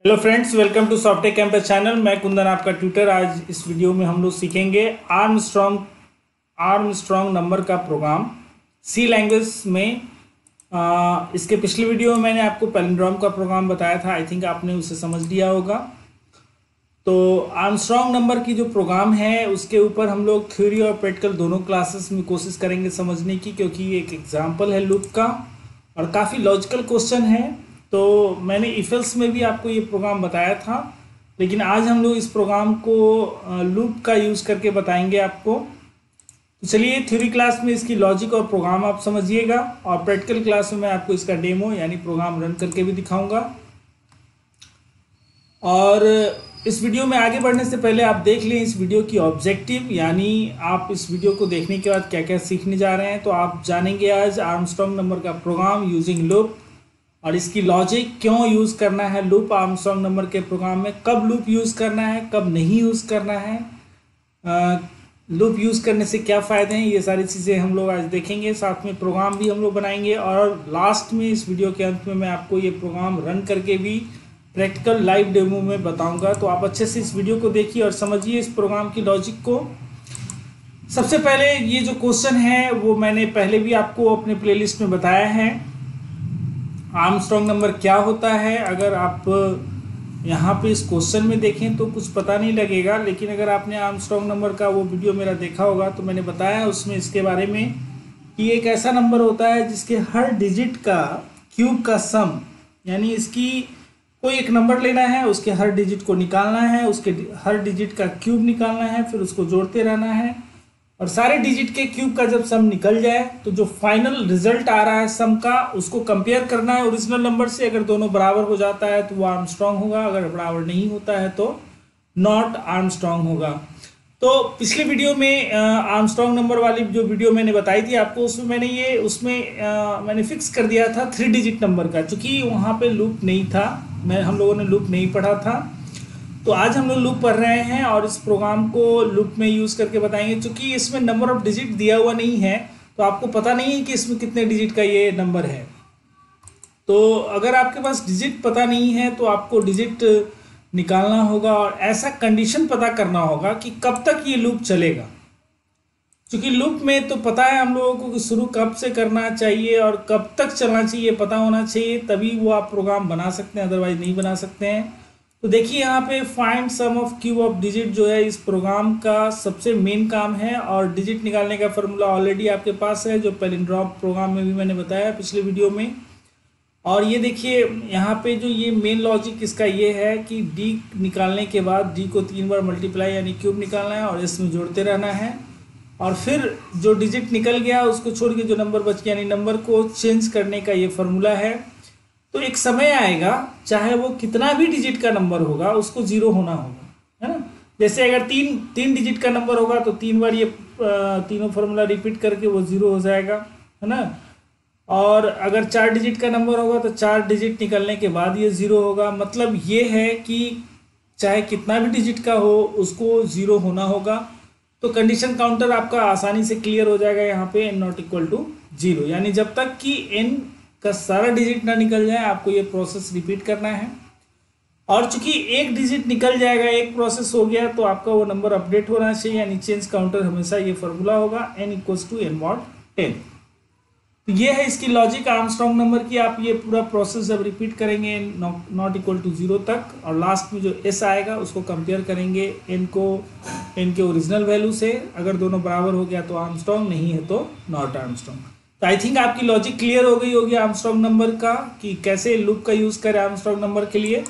Hello friends, welcome to soft tech campus channel. मैं कुंदन आपका tutor. आज इस वीडियो में हम लोग सीखेंगे आर्मस्ट्रॉन्ग नंबर का प्रोग्राम सी लैंग्वेज में। इसके पिछले वीडियो में मैंने आपको पैलिंड्रोम का प्रोग्राम बताया था। आई थिंक आपने उसे समझ लिया होगा। तो आर्मस्ट्रॉन्ग नंबर की जो प्रोग्राम है उसके ऊपर हम लोग थ्योरी और प्रैक्टिकल दोनों क्लासेस में कोशिश करेंगे समझने की, क्योंकि ये एक एग्जाम्पल है लूप का और काफ़ी लॉजिकल क्वेश्चन है। तो मैंने इफेल्स में भी आपको ये प्रोग्राम बताया था, लेकिन आज हम लोग इस प्रोग्राम को लूप का यूज़ करके बताएंगे आपको। तो चलिए, थ्योरी क्लास में इसकी लॉजिक और प्रोग्राम आप समझिएगा और प्रैक्टिकल क्लास में मैं आपको इसका डेमो यानी प्रोग्राम रन करके भी दिखाऊंगा। और इस वीडियो में आगे बढ़ने से पहले आप देख लें इस वीडियो की ऑब्जेक्टिव, यानी आप इस वीडियो को देखने के बाद क्या क्या सीखने जा रहे हैं। तो आप जानेंगे आज आर्मस्ट्रॉन्ग नंबर का प्रोग्राम यूजिंग लूप और इसकी लॉजिक, क्यों यूज़ करना है लूप आर्मस्ट्रॉन्ग नंबर के प्रोग्राम में, कब लूप यूज़ करना है, कब नहीं यूज़ करना है, लूप यूज़ करने से क्या फ़ायदे हैं, ये सारी चीज़ें हम लोग आज देखेंगे। साथ में प्रोग्राम भी हम लोग बनाएंगे और लास्ट में इस वीडियो के अंत में मैं आपको ये प्रोग्राम रन करके भी प्रैक्टिकल लाइव डेमो में बताऊंगा। तो आप अच्छे से इस वीडियो को देखिए और समझिए इस प्रोग्राम की लॉजिक को। सबसे पहले ये जो क्वेश्चन है वो मैंने पहले भी आपको अपने प्लेलिस्ट में बताया है। आर्मस्ट्रॉन्ग नंबर क्या होता है, अगर आप यहाँ पे इस क्वेश्चन में देखें तो कुछ पता नहीं लगेगा, लेकिन अगर आपने आर्मस्ट्रॉन्ग नंबर का वो वीडियो मेरा देखा होगा तो मैंने बताया उसमें इसके बारे में कि एक ऐसा नंबर होता है जिसके हर डिजिट का क्यूब का सम, यानी इसकी कोई एक नंबर लेना है, उसके हर डिजिट को निकालना है, उसके हर डिजिट का क्यूब निकालना है, फिर उसको जोड़ते रहना है और सारे डिजिट के क्यूब का जब सम निकल जाए तो जो फाइनल रिजल्ट आ रहा है सम का, उसको कंपेयर करना है ओरिजिनल नंबर से। अगर दोनों बराबर हो जाता है तो वो आर्मस्ट्रॉन्ग होगा, अगर बराबर नहीं होता है तो नॉट आर्मस्ट्रॉन्ग होगा। तो पिछले वीडियो में आर्मस्ट्रॉन्ग नंबर वाली जो वीडियो मैंने बताई थी आपको, उसमें मैंने फिक्स कर दिया था 3 डिजिट नंबर का, चूँकि वहाँ पे लूप नहीं था, हम लोगों ने लूप नहीं पढ़ा था। तो आज हम लोग लूप पढ़ रहे हैं और इस प्रोग्राम को लूप में यूज़ करके बताएंगे। चूँकि इसमें नंबर ऑफ डिजिट दिया हुआ नहीं है तो आपको पता नहीं है कि इसमें कितने डिजिट का ये नंबर है। तो अगर आपके पास डिजिट पता नहीं है तो आपको डिजिट निकालना होगा और ऐसा कंडीशन पता करना होगा कि कब तक ये लूप चलेगा। क्योंकि लूप में तो पता है हम लोगों को कि शुरू कब से करना चाहिए और कब तक चलना चाहिए, पता होना चाहिए, तभी वो आप प्रोग्राम बना सकते हैं, अदरवाइज नहीं बना सकते हैं। तो देखिए यहाँ पे find sum of cube of digit जो है इस प्रोग्राम का सबसे मेन काम है और डिजिट निकालने का फॉर्मूला ऑलरेडी आपके पास है, जो पैलिंड्रोम प्रोग्राम में भी मैंने बताया पिछले वीडियो में। और ये देखिए यहाँ पे जो ये मेन लॉजिक इसका ये है कि डी निकालने के बाद डी को 3 बार मल्टीप्लाई यानी क्यूब निकालना है और इसमें जोड़ते रहना है और फिर जो डिजिट निकल गया उसको छोड़ के जो नंबर बच गया, यानी नंबर को चेंज करने का ये फॉर्मूला है। तो एक समय आएगा, चाहे वो कितना भी डिजिट का नंबर होगा उसको 0 होना होगा, है ना। जैसे अगर तीन डिजिट का नंबर होगा तो 3 बार ये तीनों फार्मूला रिपीट करके वो 0 हो जाएगा, है ना। और अगर 4 डिजिट का नंबर होगा तो 4 डिजिट निकलने के बाद ये 0 होगा। मतलब ये है कि चाहे कितना भी डिजिट का हो उसको 0 होना होगा। तो कंडीशन काउंटर आपका आसानी से क्लियर हो जाएगा यहाँ पे n नॉट इक्वल टू 0, यानी जब तक कि n का सारा डिजिट ना निकल जाए आपको ये प्रोसेस रिपीट करना है। और चूंकि एक डिजिट निकल जाएगा, एक प्रोसेस हो गया, तो आपका वो नंबर अपडेट होना चाहिए, यानी चेंज काउंटर हमेशा ये फॉर्मूला होगा n equals to n mod 10। तो ये है इसकी लॉजिक आर्मस्ट्रॉन्ग नंबर की। आप ये पूरा प्रोसेस जब रिपीट करेंगे नॉट इक्वल टू 0 तक और लास्ट में जो s आएगा उसको कंपेयर करेंगे n के ओरिजिनल वैल्यू से। अगर दोनों बराबर हो गया तो आर्मस्ट्रॉन्ग, नहीं है तो नॉट आर्मस्ट्रॉन्ग। तो आई थिंक आपकी लॉजिक क्लियर हो गई होगी आर्मस्ट्रॉन्ग नंबर का कि कैसे लूप का यूज़ करें आर्मस्ट्रॉन्ग नंबर के लिए।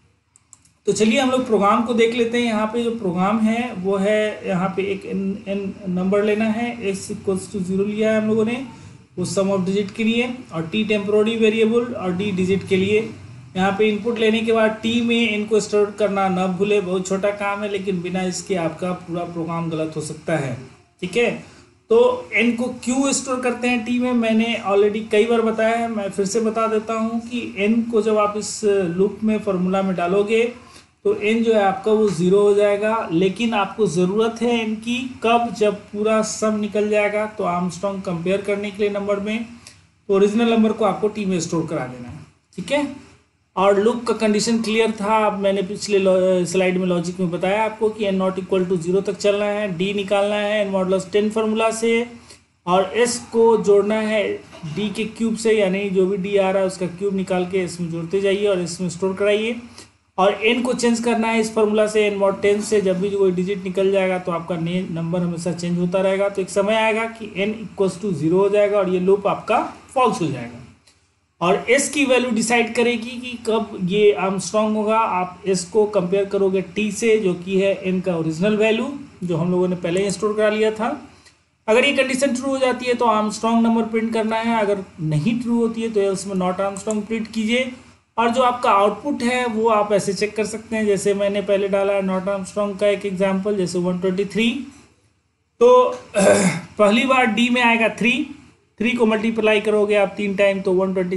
तो चलिए हम लोग प्रोग्राम को देख लेते हैं। यहाँ पे जो प्रोग्राम है वो है, यहाँ पे एक n नंबर लेना है, s इक्वल्स टू 0 लिया है हम लोगों ने वो सम ऑफ डिजिट के लिए और t टेम्पोररी वेरिएबल और d डिजिट के लिए। यहाँ पे इनपुट लेने के बाद t में n को स्टोर करना ना भूले, बहुत छोटा काम है, लेकिन बिना इसके आपका पूरा प्रोग्राम गलत हो सकता है, ठीक है। तो n को क्यों स्टोर करते हैं t में, मैंने ऑलरेडी कई बार बताया है, मैं फिर से बता देता हूँ कि n को जब आप इस लूप में फॉर्मूला में डालोगे तो n जो है आपका वो 0 हो जाएगा, लेकिन आपको ज़रूरत है n की कब, जब पूरा सम निकल जाएगा। तो आर्मस्ट्रॉन्ग कंपेयर करने के लिए नंबर में तो ओरिजिनल नंबर को आपको t में स्टोर करा देना है, ठीक है। और लूप का कंडीशन क्लियर था। अब मैंने पिछले स्लाइड में लॉजिक में बताया आपको कि n नॉट इक्वल टू 0 तक चलना है, d निकालना है n मॉडुलस 10 फार्मूला से, और s को जोड़ना है d के क्यूब से, यानी जो भी d आ रहा है उसका क्यूब निकाल के इसमें जोड़ते जाइए और इसमें स्टोर कराइए। और n को चेंज करना है इस फार्मूला से n मॉड 10 से। जब भी कोई डिजिट निकल जाएगा तो आपका नंबर हमेशा चेंज होता रहेगा। तो एक समय आएगा कि n इक्वल्स टू 0 हो जाएगा और ये लूप आपका फॉल्स हो जाएगा। और s की वैल्यू डिसाइड करेगी कि कब ये आर्मस्ट्रॉन्ग होगा। आप s को कंपेयर करोगे t से, जो कि है n का ओरिजिनल वैल्यू जो हम लोगों ने पहले ही स्टोर करा लिया था। अगर ये कंडीशन ट्रू हो जाती है तो आर्मस्ट्रॉन्ग नंबर प्रिंट करना है, अगर नहीं ट्रू होती है तो एल्स में नॉट आर्मस्ट्रॉन्ग प्रिंट कीजिए। और जो आपका आउटपुट है वो आप ऐसे चेक कर सकते हैं, जैसे मैंने पहले डाला है नॉट आर्मस्ट्रॉन्ग का एक एग्जांपल, जैसे 123। तो पहली बार डी में आएगा 3 को मल्टीप्लाई करोगे आप 3 टाइम तो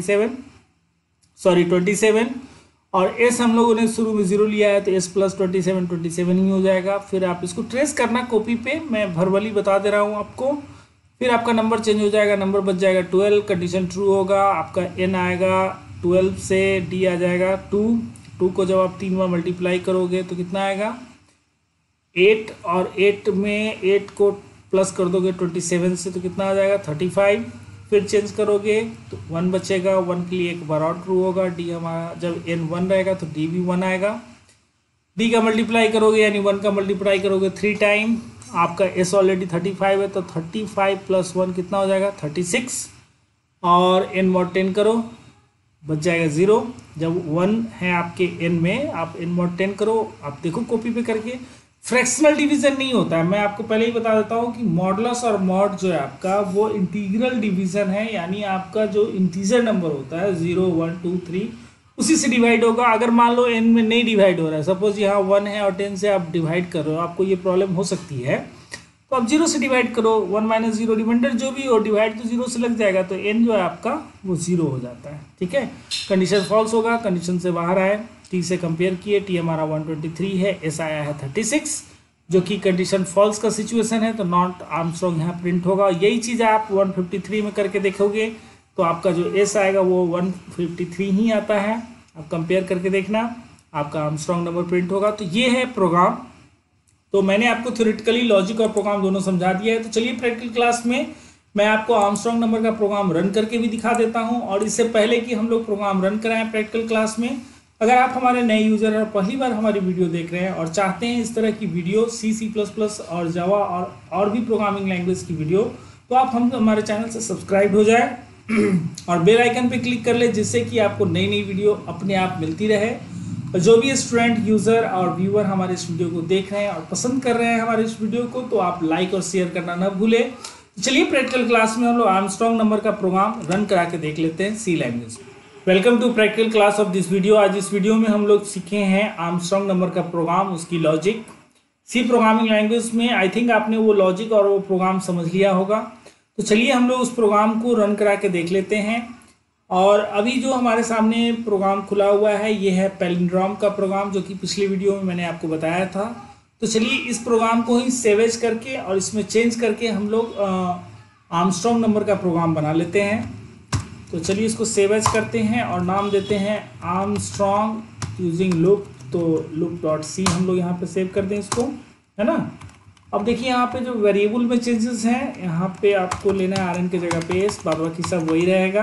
27, और एस हम लोगों ने शुरू में 0 लिया है तो एस प्लस 27 ही हो जाएगा। फिर आप इसको ट्रेस करना कॉपी पे, मैं वर्बली बता दे रहा हूँ आपको। फिर आपका नंबर चेंज हो जाएगा, नंबर बच जाएगा 12, कंडीशन ट्रू होगा, आपका एन आएगा 12 से डी आ जाएगा 2 को जब आप 3 बार मल्टीप्लाई करोगे तो कितना आएगा 8, और 8 में 8 को प्लस कर दोगे 27 से तो कितना आ जाएगा 35। फिर चेंज करोगे तो 1 बचेगा, 1 के लिए एक बार और ट्रू होगा। डी हमारा जब n 1 रहेगा तो डी भी 1 आएगा। डी का मल्टीप्लाई करोगे यानी 1 का मल्टीप्लाई करोगे 3 टाइम, आपका s ऑलरेडी 35 है तो 35 प्लस 1 कितना हो जाएगा 36, और n मॉड 10 करो बच जाएगा 0। जब 1 है आपके n में, आप n मॉड 10 करो, आप देखो कॉपी पे करके। फ्रैक्शनल डिवीजन नहीं होता है, मैं आपको पहले ही बता देता हूँ कि मॉडुलस और मॉड जो है आपका वो इंटीग्रल डिवीजन है, यानी आपका जो इंटीजर नंबर होता है 0 1 2 3 उसी से डिवाइड होगा। अगर मान लो n में नहीं डिवाइड हो रहा है, सपोज यहाँ 1 है और 10 से आप डिवाइड कर रहे हो, आपको ये प्रॉब्लम हो सकती है, तो आप 0 से डिवाइड करो, 1 माइनस 0 रिमाइंडर जो भी हो डिवाइड तो 0 से लग जाएगा, तो n जो है आपका वो 0 हो जाता है। ठीक है, कंडीशन फॉल्स होगा, कंडीशन से बाहर आए, t से कंपेयर किए, t हमारा 123 है, s आया है 36, जो कि कंडीशन फॉल्स का सिचुएशन है, तो नॉट आर्मस्ट्रॉन्ग यहाँ प्रिंट होगा। यही चीज़ आप 153 में करके देखोगे तो आपका जो s आएगा वो 153 ही आता है। आप कंपेयर करके देखना, आपका आर्मस्ट्रॉन्ग नंबर प्रिंट होगा। तो ये है प्रोग्राम। तो मैंने आपको थ्योरेटिकली लॉजिक और प्रोग्राम दोनों समझा दिया है। तो चलिए प्रैक्टिकल क्लास में मैं आपको आर्मस्ट्रॉन्ग नंबर का प्रोग्राम रन करके भी दिखा देता हूं। और इससे पहले कि हम लोग प्रोग्राम रन कराएं प्रैक्टिकल क्लास में, अगर आप हमारे नए यूजर हैं और पहली बार हमारी वीडियो देख रहे हैं और चाहते हैं इस तरह की वीडियो C++ और जावा और भी प्रोग्रामिंग लैंग्वेज की वीडियो, तो आप हमारे चैनल से सब्सक्राइब हो जाए और बेल आइकन पे क्लिक कर ले, जिससे कि आपको नई नई वीडियो अपने आप मिलती रहे। और जो भी स्टूडेंट, यूज़र और व्यूअर हमारे इस वीडियो को देख रहे हैं और पसंद कर रहे हैं हमारे इस वीडियो को, तो आप लाइक और शेयर करना ना भूलें। तो चलिए प्रैक्टिकल क्लास में हम लोग आर्मस्ट्रॉन्ग नंबर का प्रोग्राम रन करा के देख लेते हैं सी लैंग्वेज में। Welcome to practical class of this video. आज इस वीडियो में हम लोग सीखे हैं आर्मस्ट्रॉन्ग नंबर का प्रोग्राम, उसकी लॉजिक। सी प्रोग्रामिंग लैंग्वेज में आई थिंक आपने वो लॉजिक और वो प्रोग्राम समझ लिया होगा। तो चलिए हम लोग उस प्रोग्राम को रन करा के देख लेते हैं। और अभी जो हमारे सामने प्रोग्राम खुला हुआ है ये है पैलिंड्रोम का प्रोग्राम, जो कि पिछली वीडियो में मैंने आपको बताया था। तो चलिए इस प्रोग्राम को ही सेवेज करके और इसमें चेंज करके हम लोग आर्मस्ट्रॉन्ग नंबर का प्रोग्राम बना लेते हैं। तो चलिए इसको सेवेज करते हैं और नाम देते हैं आर्मस्ट्रॉन्ग यूजिंग लूप। तो loop.c हम लोग यहाँ पे सेव कर दें इसको, है ना। अब देखिए यहाँ पे जो वेरिएबल में चेंजेस हैं, यहाँ पे आपको लेना है rn की जगह पे s, बाद बाकी सब वही रहेगा।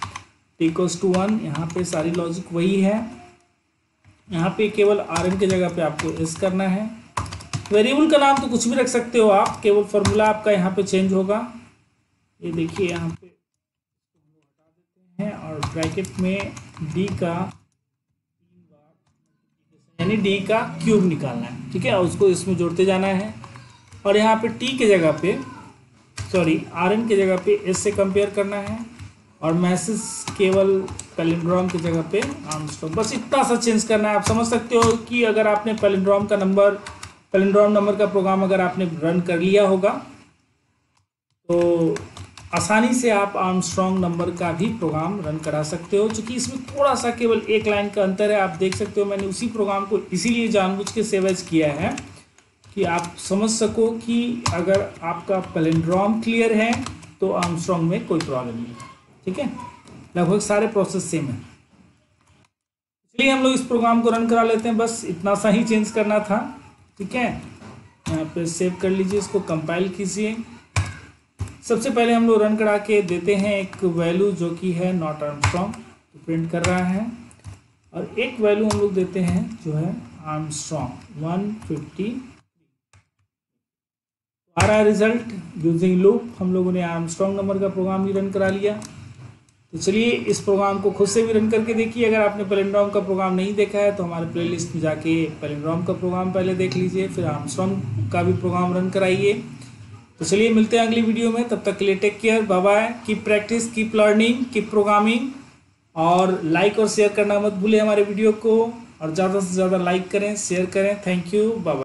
t=1, यहाँ पे सारी लॉजिक वही है। यहाँ पे केवल rn की जगह पे आपको s करना है। वेरिएबल का नाम तो कुछ भी रख सकते हो आप, केवल फॉर्मूला आपका यहाँ पे चेंज होगा। ये देखिए यहाँ पे हटा देते हैं और ब्रैकेट में d का 3 बार यानी d का क्यूब निकालना है, ठीक है, और उसको इसमें जोड़ते जाना है। और यहाँ पे t की जगह पे rn की जगह पे s से कंपेयर करना है और मैसेज केवल पैलिंड्रोम की जगह पे आर्मस्ट्रॉन्ग, बस इतना सा चेंज करना है। आप समझ सकते हो कि अगर आपने पैलिंड्रोम नंबर का प्रोग्राम अगर आपने रन कर लिया होगा तो आसानी से आप आर्मस्ट्रॉन्ग नंबर का भी प्रोग्राम रन करा सकते हो। चूँकि इसमें थोड़ा सा केवल एक लाइन का अंतर है, आप देख सकते हो। मैंने उसी प्रोग्राम को इसीलिए जानबूझ के सेवेज किया है कि आप समझ सको कि अगर आपका पैलिंड्रोम क्लियर है तो आर्मस्ट्रॉन्ग में कोई प्रॉब्लम नहीं है, ठीक है। लगभग सारे प्रोसेस सेम है। चलिए हम लोग इस प्रोग्राम को रन करा लेते हैं, बस इतना सा ही चेंज करना था। ठीक है, यहाँ पे सेव कर लीजिए, इसको कंपाइल कीजिए। सबसे पहले हम लोग रन करा के देते हैं एक वैल्यू जो कि है नॉट आर्मस्ट्रॉन्ग, तो प्रिंट कर रहा है। और एक वैल्यू हम लोग देते हैं जो है आर्मस्ट्रॉन्ग 150। आ रहा है रिजल्ट यूजिंग लूप। हम लोगों ने आर्मस्ट्रॉन्ग नंबर का प्रोग्राम भी रन करा लिया। तो चलिए इस प्रोग्राम को खुद से भी रन करके देखिए। अगर आपने पैलिंड्रोम का प्रोग्राम नहीं देखा है तो हमारे प्लेलिस्ट में जाके पैलिंड्रोम का प्रोग्राम पहले देख लीजिए, फिर आर्मस्ट्रॉन्ग का भी प्रोग्राम रन कराइए। तो चलिए मिलते हैं अगली वीडियो में, तब तक के लिए take care, bye bye, keep practice, keep learning, keep programming. और लाइक और शेयर करना मत भूलें हमारे वीडियो को, और ज़्यादा से ज़्यादा लाइक करें, शेयर करें। Thank you, bye bye.